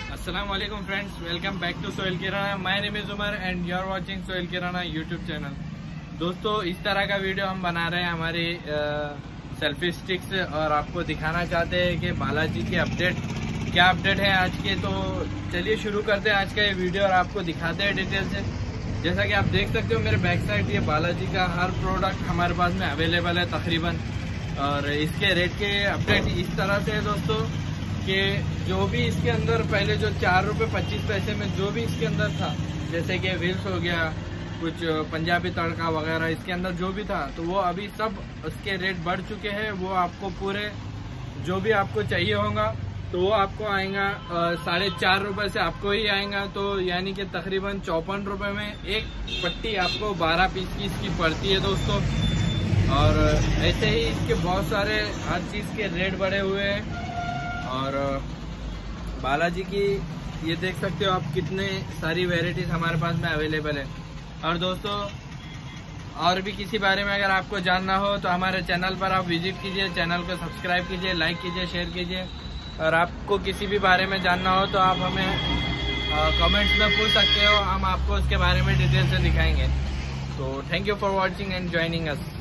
अस्सलाम वालेकुम friends, welcome back to Sohail Kirana. My name is Umar and you are watching Sohail Kirana YouTube channel. दोस्तों, इस तरह का वीडियो हम बना रहे हैं हमारी सेल्फी स्टिक से और आपको दिखाना चाहते हैं कि बालाजी की क्या अपडेट है आज के। तो चलिए शुरू करते हैं आज का ये वीडियो और आपको दिखाते हैं डिटेल से। जैसा कि आप देख सकते हो मेरे बैक साइड, ये बालाजी का हर प्रोडक्ट हमारे पास में अवेलेबल है तकरीबन। और इसके रेट के अपडेट इस तरह से है दोस्तों कि जो भी इसके अंदर पहले जो 4 रुपये 25 पैसे में जो भी इसके अंदर था, जैसे कि व्हील्स हो गया, कुछ पंजाबी तड़का वगैरह इसके अंदर जो भी था, तो वो अभी सब उसके रेट बढ़ चुके हैं। वो आपको पूरे जो भी आपको चाहिए होगा तो वो आपको आएगा 4.5 रुपये से आपको ही आएगा। तो यानी कि तकरीबन 54 रुपये में एक पट्टी आपको 12 पीस की इसकी पड़ती है दोस्तों। और ऐसे ही इसके बहुत सारे हर चीज़ के रेट बढ़े हुए हैं। और बालाजी की ये देख सकते हो आप कितने सारी वैरायटीज हमारे पास में अवेलेबल है। और दोस्तों, और भी किसी बारे में अगर आपको जानना हो तो हमारे चैनल पर आप विजिट कीजिए, चैनल को सब्सक्राइब कीजिए, लाइक कीजिए, शेयर कीजिए। और आपको किसी भी बारे में जानना हो तो आप हमें कमेंट्स में पूछ सकते हो, हम आपको उसके बारे में डिटेल से दिखाएंगे। तो thank you for watching and joining us.